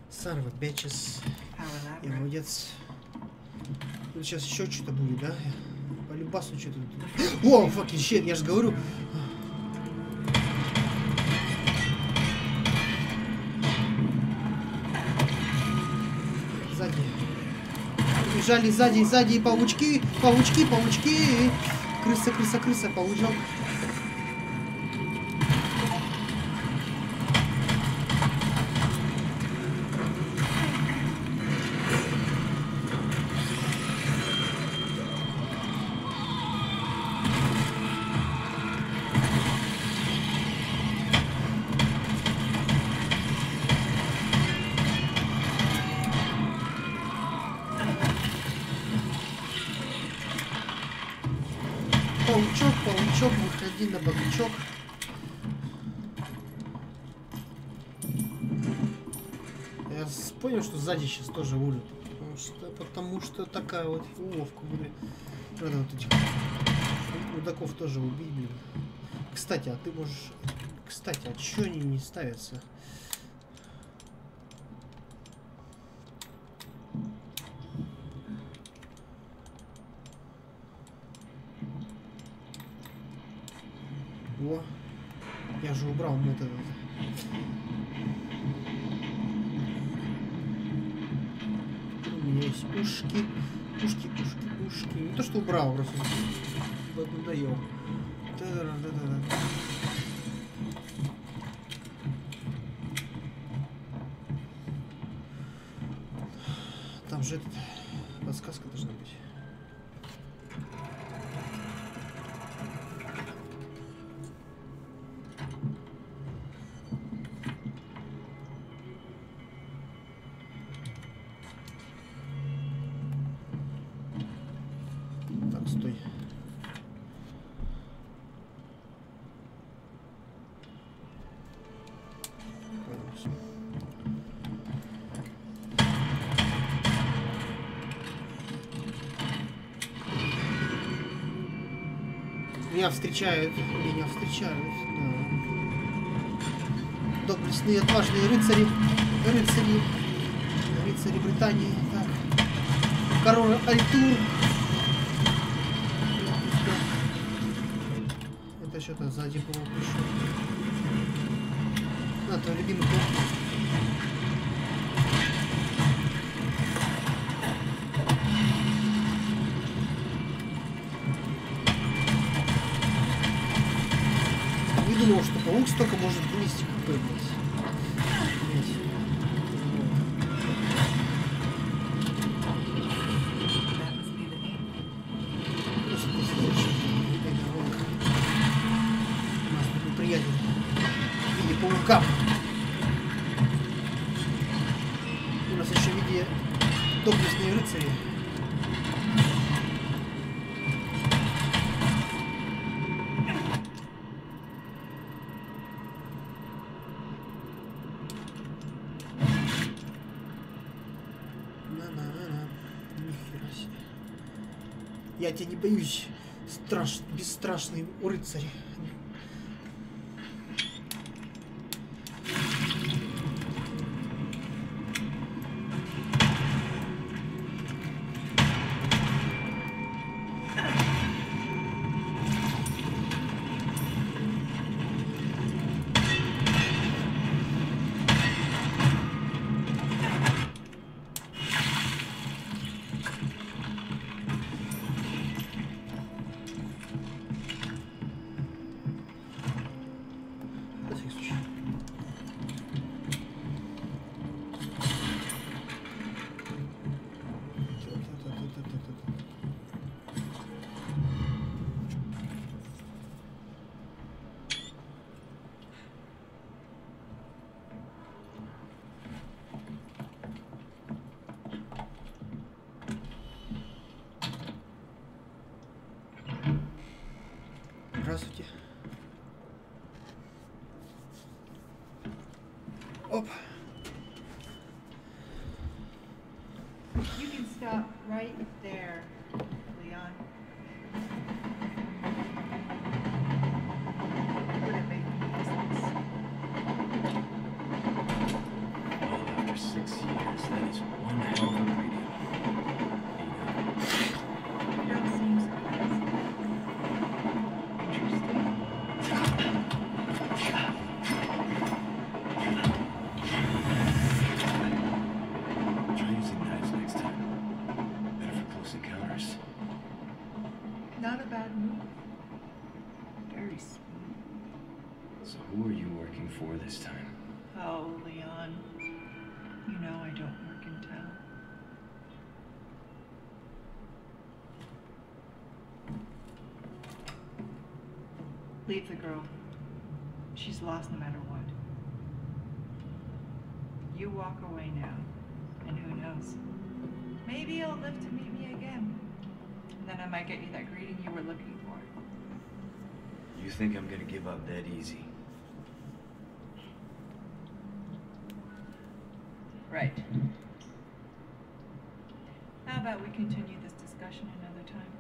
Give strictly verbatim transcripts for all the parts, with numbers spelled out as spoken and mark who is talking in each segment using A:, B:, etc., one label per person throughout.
A: Son of a bitches. Я молодец. Тут сейчас еще что-то будет, да? По любасу что-то. О, fucking shit, я же говорю. Сзади. Побежали сзади, сзади паучки, паучки, паучки. Крыса, крыса, крыса, паучок. Паучок, паучок, выходи на богачок. Я понял, что сзади сейчас тоже улет. Потому что, потому что такая вот уловка, блин. Надо вот этих мудаков тоже убить, блин. Кстати, а ты можешь... Кстати, а чё они не ставятся? О, я же убрал метод. У меня есть ушки, ушки, ушки, ушки. Не то, что убрал, просто надоел. Да-да-да-да-да. Там же этот, подсказка должна быть. Стой. Меня встречают, меня встречают, да. Доблестные, отважные рыцари, рыцари, рыцари Британии, так. Король Альтур. Это что-то сзади было пришел. А, твой любимый клуб. Не думал, что паук столько может вынести, какой, блядь. Паука. У нас еще в виде доблестные рыцари. На-на-на-на. Нихера себе. Я тебя не боюсь, страш... бесстрашный рыцарь. Здравствуйте. Оп.
B: You can stop right there, Leon. Wouldn't make any sense.
C: Well, after six Yes, that is one hell of a ingredient.
B: You don't seem surprised. Interesting.
C: Try using knives next time. Better for close encounters.
B: Not a bad move. Very smooth.
C: So who are you working for this time?
B: Oh, Leon. You know I don't work in town. Leave the girl. She's lost no matter what. You walk away now, and who knows? Maybe you'll live to meet me again. And then I might get you that greeting you were looking for.
C: You think I'm gonna give up that easy?
B: Right. How about we continue this discussion another time?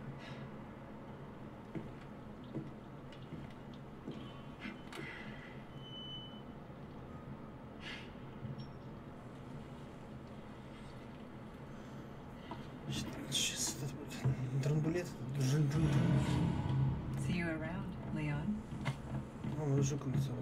A: Сейчас драндулет, жин-жин.
B: See you around, Leon.
A: Ну, жук на целом.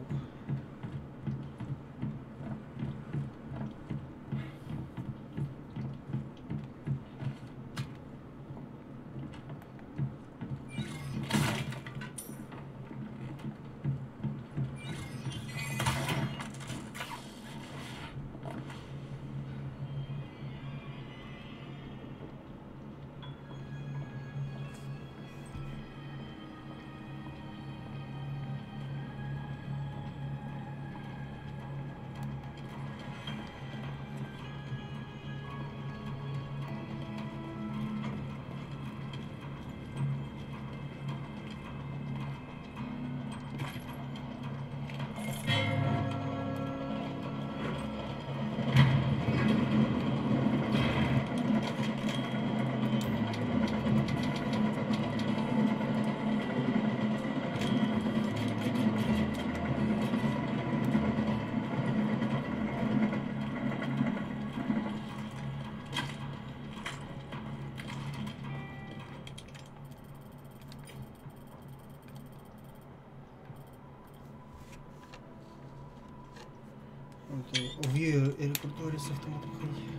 A: В рекрутере с автоматом ходить.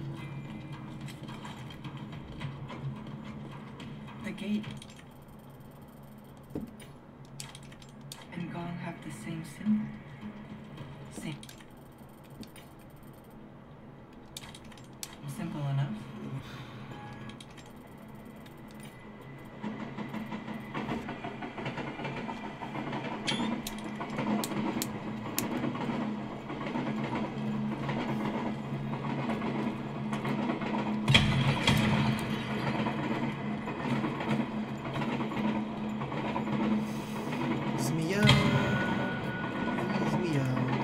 B: The gate and Gong have the same symbol. Same. Simple enough.
A: Змея. И змея.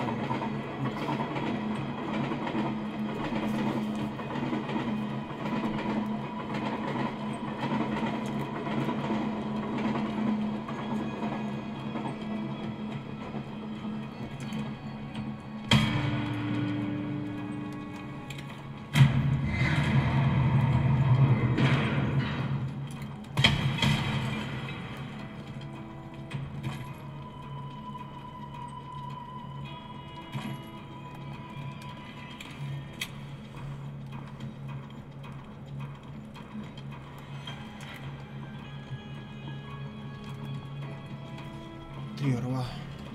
A: Три орла.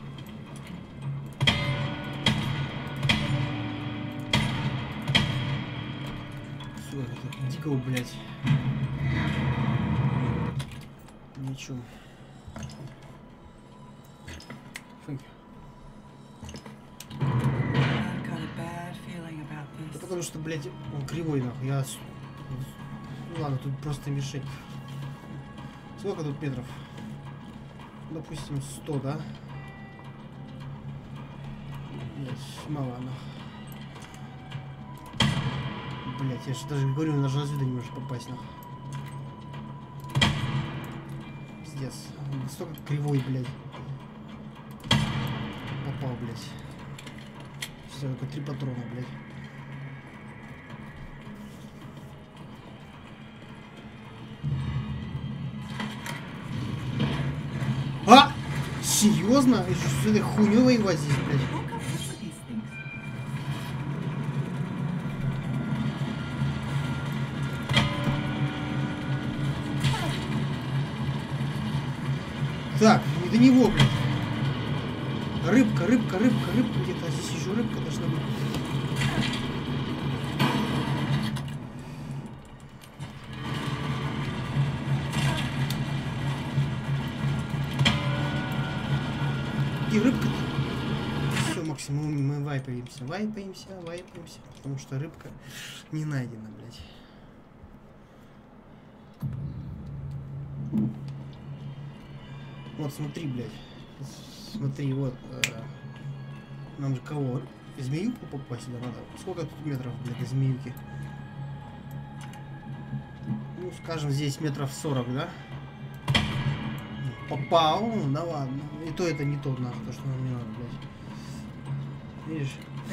A: Все, это дикого, блядь. Ни о чем. Thank you. Да потому что, блядь, он кривой, нахуй. Я... Ну ладно, тут просто мишень. Сколько тут метров? Допустим, сто, да? Блять, мало она. Блять, я же даже говорю, на разведа не можешь попасть, нахуй. Пиздец. Столько кривой, блядь. Попал, блядь. Сейчас я только три патрона, блядь. Серьезно? С этой хуйней воевать здесь, блядь? Так, не до него, блядь. Рыбка, рыбка, рыбка, рыбка где-то. Здесь еще рыбка должна быть. И рыбка-то. Все, максимум мы вайпаемся, вайпаемся, вайпаемся. Потому что рыбка не найдена, блядь. Вот смотри, блядь. Смотри, вот. Э, нам же кого? Змеюку попасть сюда надо. Сколько тут метров, блядь, до змеюки? Ну, скажем, здесь метров сорок, да? Попал, ну, да ладно. И то это не то, нахуй, то, что нам не надо, блядь. Видишь?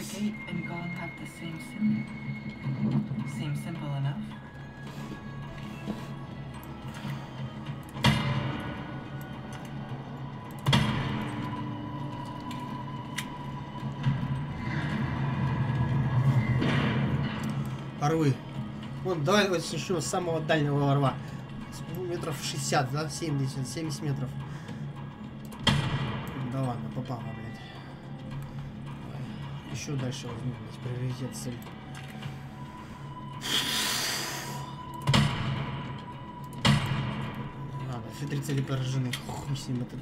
A: Орвы. Вот, давай вот еще с самого дальнего орва. Метров шестьдесят, да? семьдесят, семьдесят метров. Да ладно, попало, блядь. Давай. Еще дальше возьму, блядь, приоритет цель. Ладно, все три цели поражены. Хуй с ним это.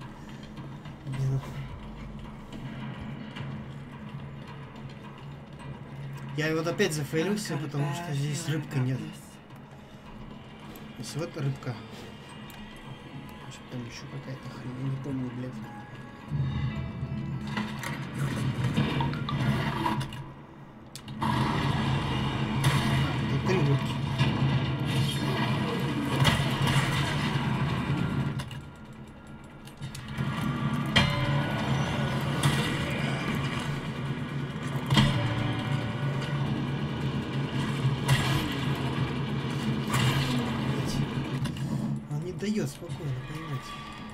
A: Я вот опять зафейлился, потому что здесь рыбка нет. Если вот рыбка. Что там еще какая-то хрень, я не помню, блядь. А, тут три рыбки. Дает спокойно, понимаете.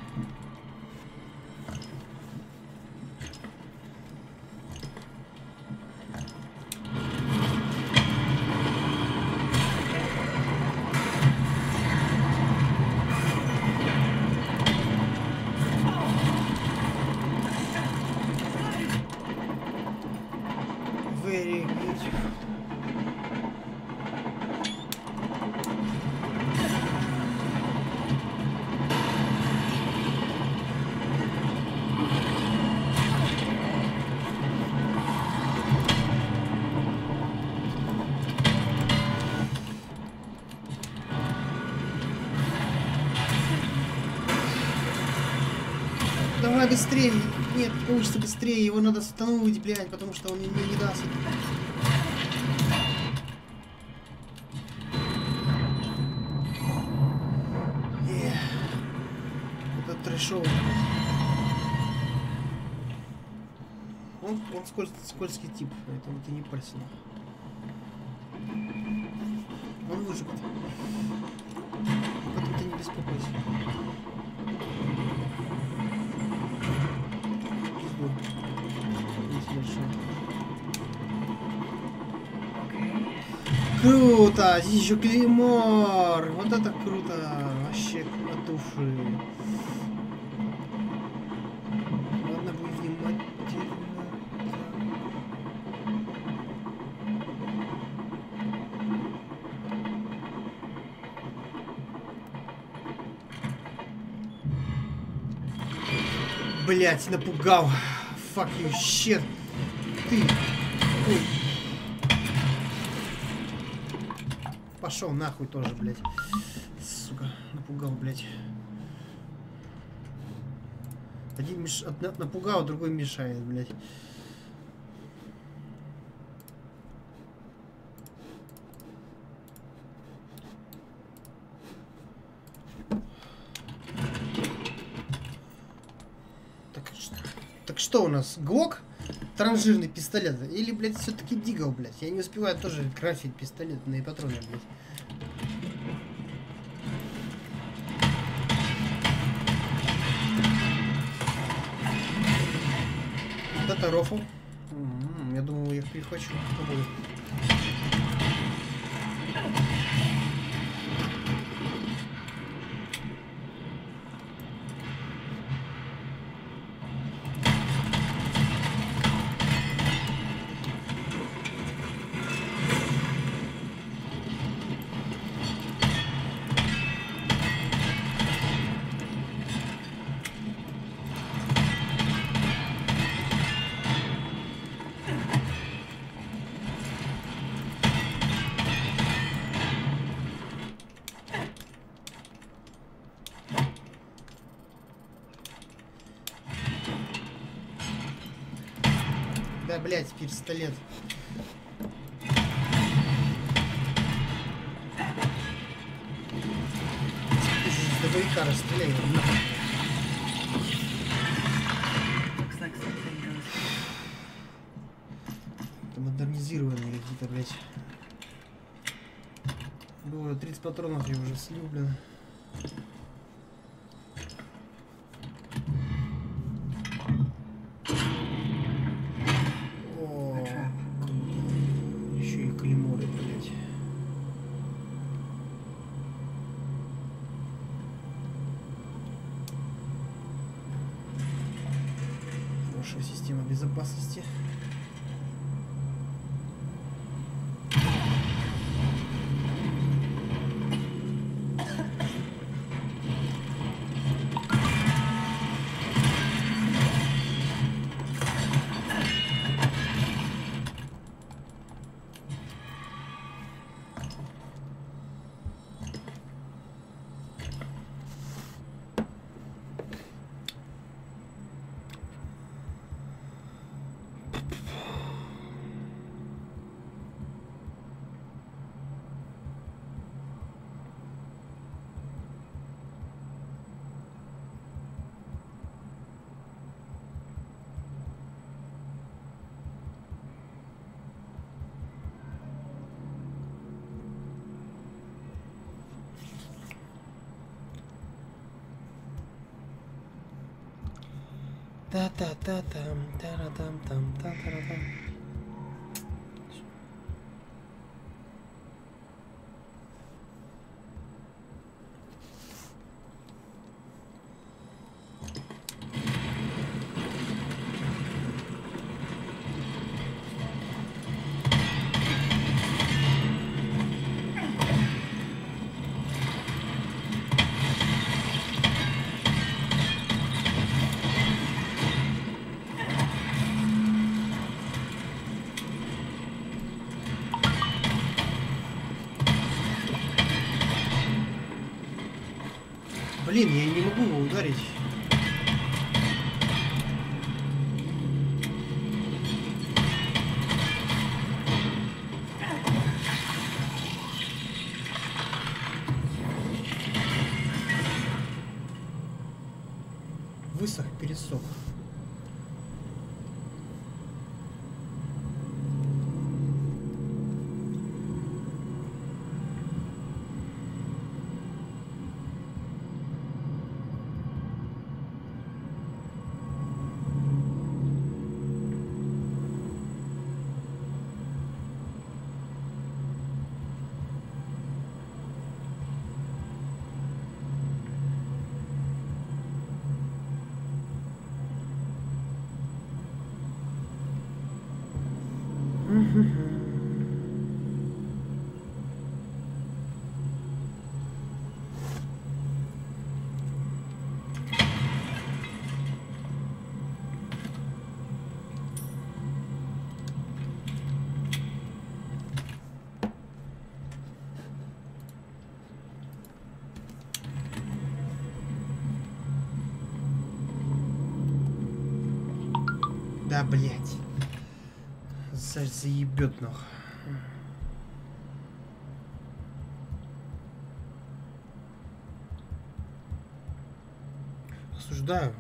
A: Very good. Давай быстрее. Нет, не получится быстрее. Его надо стануть, блядь, потому что он мне не даст. Эх. Это трэшово. Он, он скольз, скользкий тип, поэтому ты не парься. Он выживет. Потом ты не беспокойся. Круто! Здесь еще клеймор! Вот это круто! Вообще от души. Ладно, будь внимательно. Блять, напугал. Fuck you, shit. Ты. Ой. Пошел нахуй тоже, блядь. Сука, напугал, блядь. Один меш... напугал, другой мешает, блядь. Так, так что у нас? Глок? Транжирный пистолет. Или, блядь, все-таки дигл, блядь. Я не успеваю тоже крафтить пистолетные патроны, блядь. это рофл. М-м, я думал, я их перехвачу. Побуду. Да, блядь, пистолет. Из дробовика расстреляй.
B: Looks like something goes.
A: Это модернизированные какие-то, блядь. Было тридцать патронов, я уже слил, блин. О, еще и клейморы, блядь. Хорошая система безопасности. Та-та-та-там, та-ра-там-там, та-та-ра-там. Блин, я не могу его ударить. Высох, пересох. Да, блядь. За заебет нах. Осуждаю.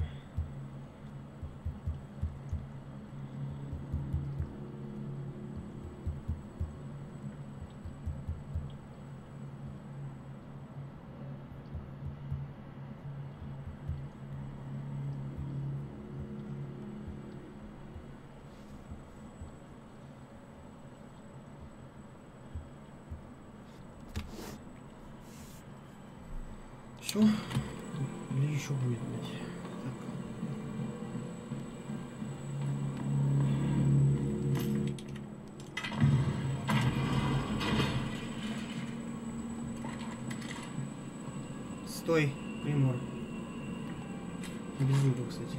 A: Все? Или еще будет, блядь? Так. Стой, примор. Без звука, кстати.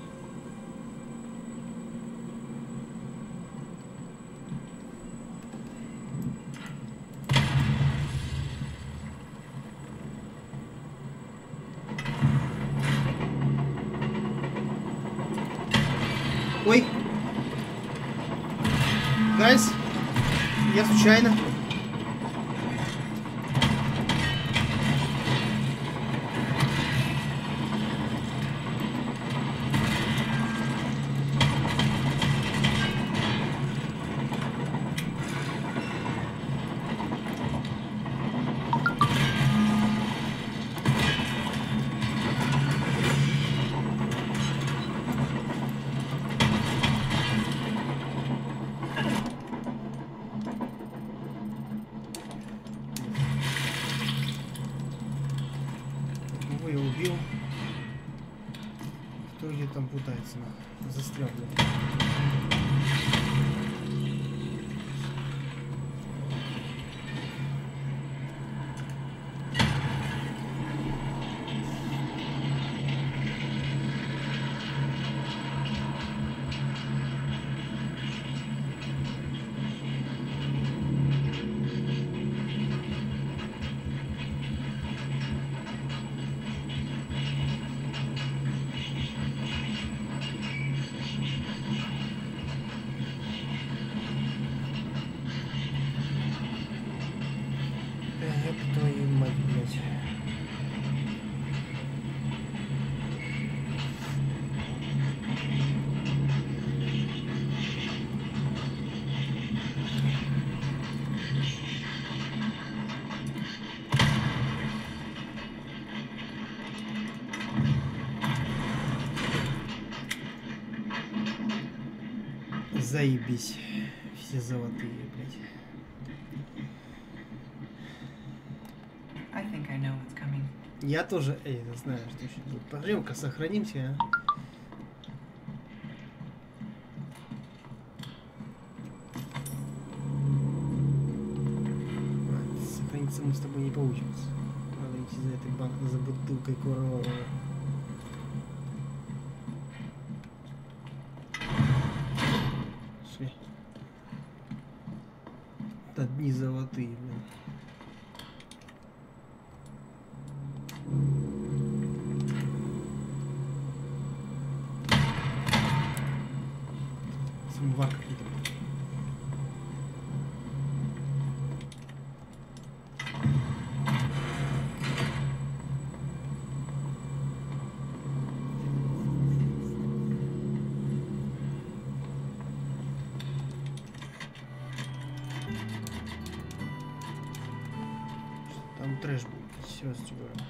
A: Ой! Гайс! Я случайно. Я убил. Кто где там путается? Застрял, блядь. Твою мать, блядь. Заебись. Все золотые, блядь.
B: I think I know what's coming.
A: Я тоже, эй, я знаю, что еще будет. Пожалуйста, сохранимся, а. А, сохраниться мы с тобой не получится. Надо идти за этой банкой, за бутылкой корового. Шли. Одни золотые, блин. Самовар какой-то. Там трэш будет, серьезно тебе говорю.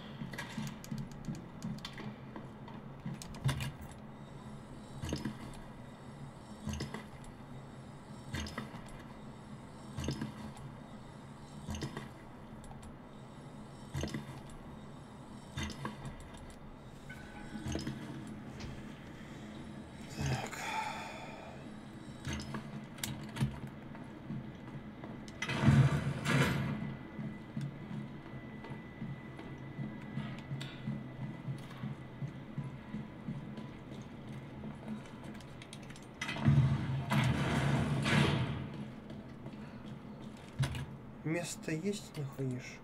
A: Место есть, нахуишек?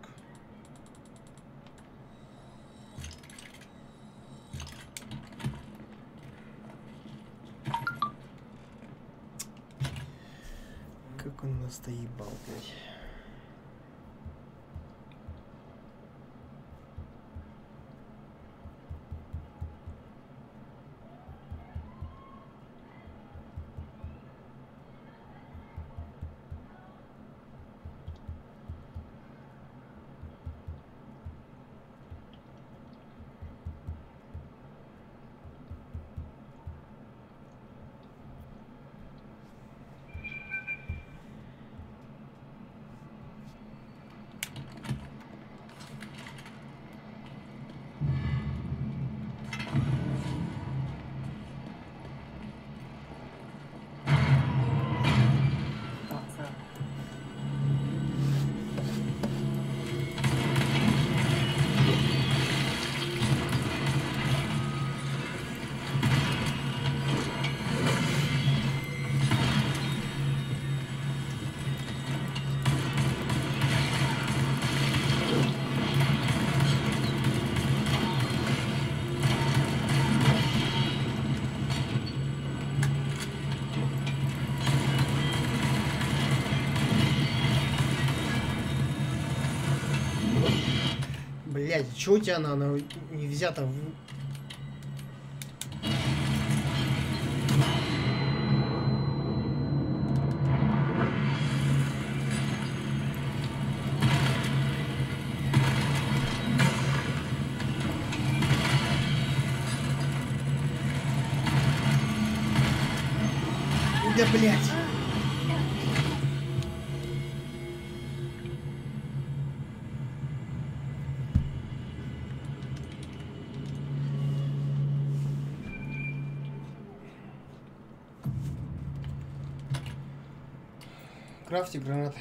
A: Как он нас доебал, блядь. блядь, чё у тебя она, она не взята в... Да, блядь. Крафти гранаты.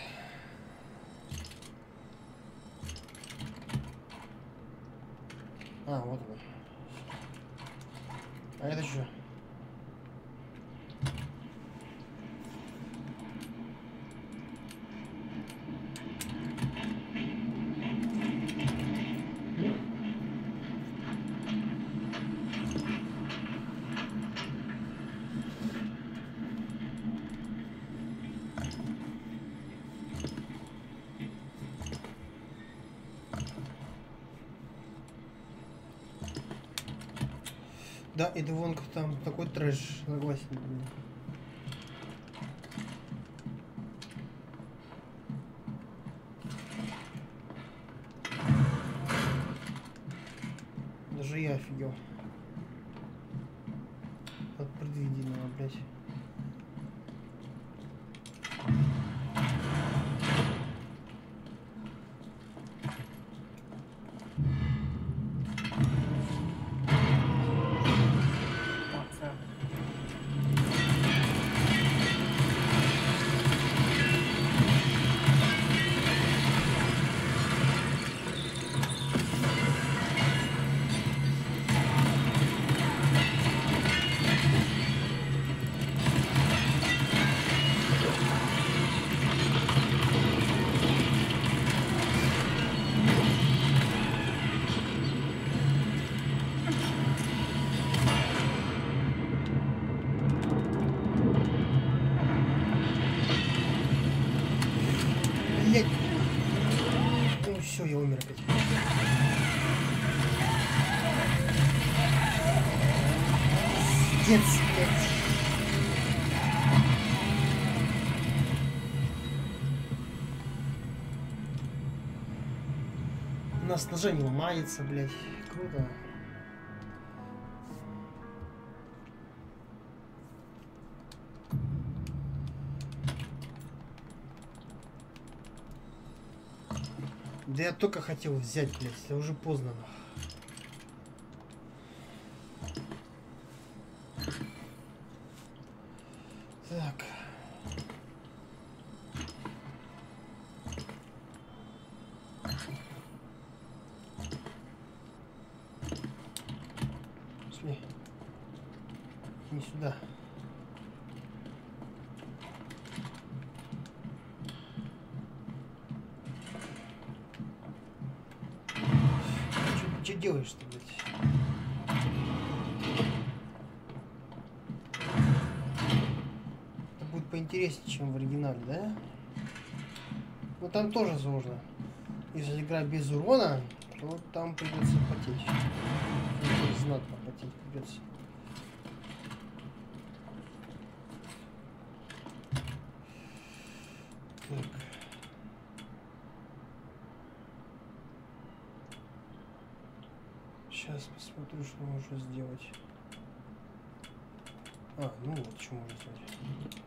A: А, вот он. А это что? Да, и Девонка там такой трэш, согласен. Даже я офигел. От предвиденного, блядь. Блять. Ну все, я умер опять. Пиздец, блядь. У нас ножа не ломается, блядь. Круто. Да я только хотел взять, блядь, это уже поздно. Так. Пошли. Не сюда. Что делаешь-то, блядь? Это будет поинтереснее, чем в оригинале, да? Но там тоже сложно. Если играть без урона, то там придется потеть. Знатно потеть придется. Так. Сейчас посмотрю, что можно сделать. А, ну вот, что можно сделать.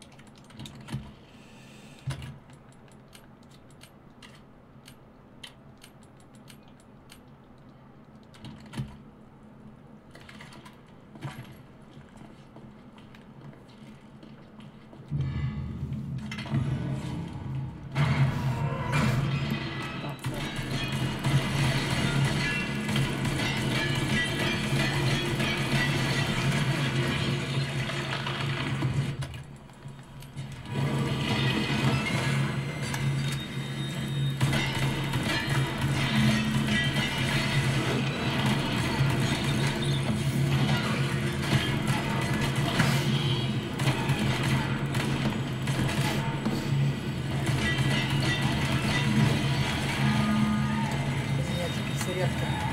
A: Зарядка.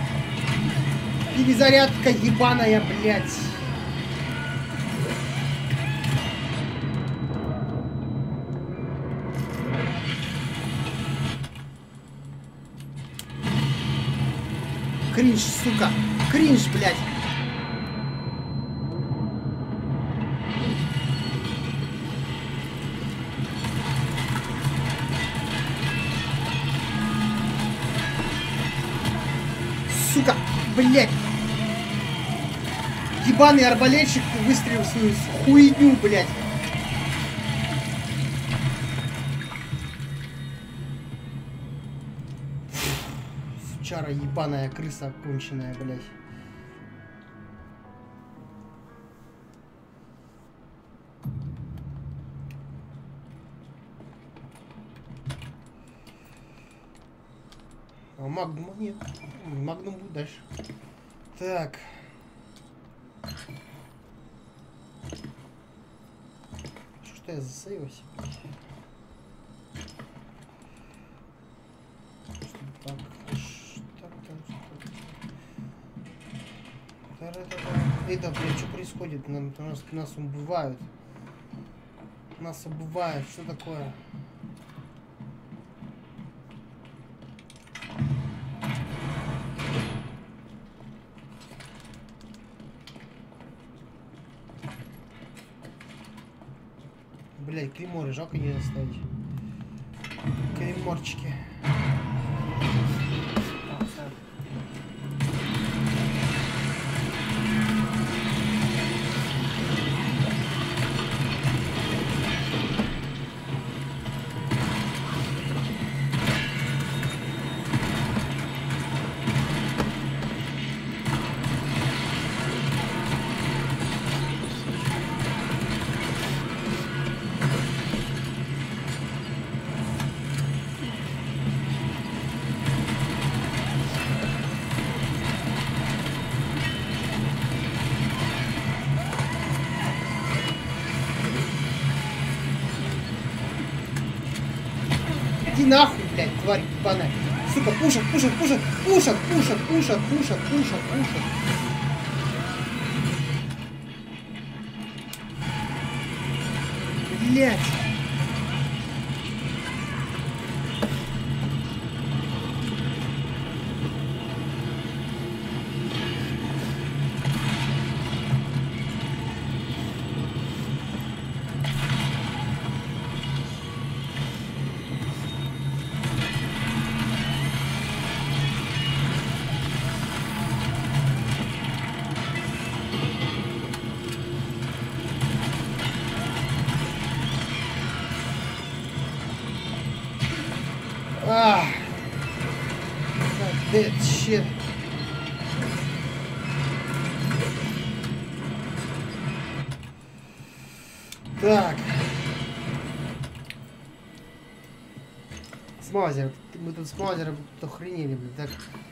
A: Перезарядка ебаная, блядь. Кринж, сука. Кринж, блядь. Сука, блядь. Ебаный арбалетчик выстрелил в свою хуйню, блядь. Сучара ебаная, крыса конченая, блядь. А магнума нет. Магнум будет дальше. Так. Что я засейвился? Так, так, так, так. Это, блядь, что происходит? Нам, нас, нас убивают. Нас убивают. Что такое? Блять, клейморы, жалко не оставить. Клейморчики. Иди нахуй, блядь, тварь ебаная. Сука, пушат, пушат, пушат, пушат, пушат, пушат, пушат, пушат, пушат. Блядь. Ah, that shit. Так. Смазер. Мы тут с Мазером охренели, блин. Так.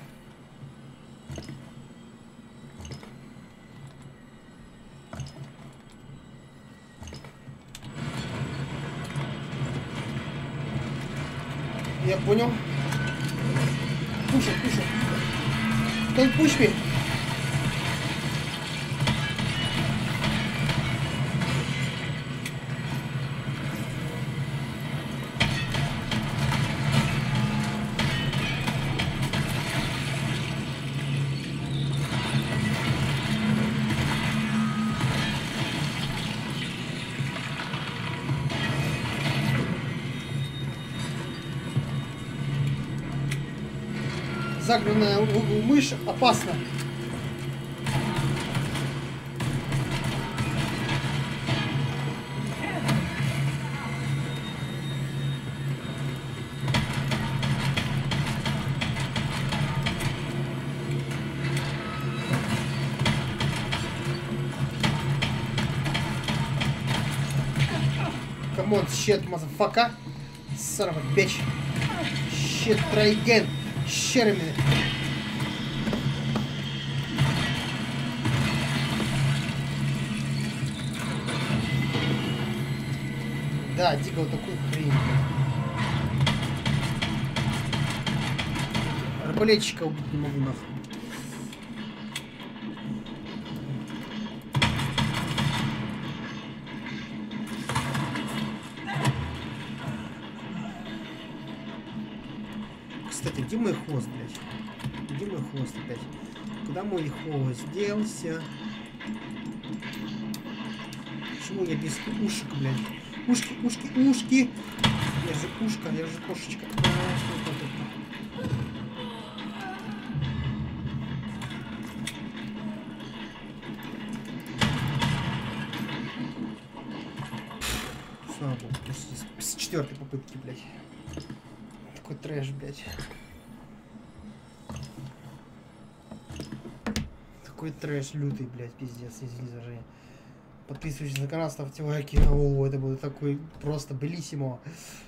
A: Я понял. Пушит, пушит. Don't push me. Загнанная в угол мышь опасна. Come on, shit, motherfucker. Son of a bitch. Shit, try again. Щерами. Да, дико вот такую хрень. Арбалетчика убить не могу нахуй. Кстати, где мой хвост, блядь? Где мой хвост опять? Куда мой хвост делся? Почему я без ушек, блядь? Ушки, ушки, ушки! Я же ушка, я же кошечка. А, что это? Слава богу, с, с четвертой попытки, блядь. Такой трэш, блядь. Такой трэш лютый, блядь, пиздец, извини за выражение. Подписывайтесь на канал, ставьте лайки. О, это будет такой просто белиссимо.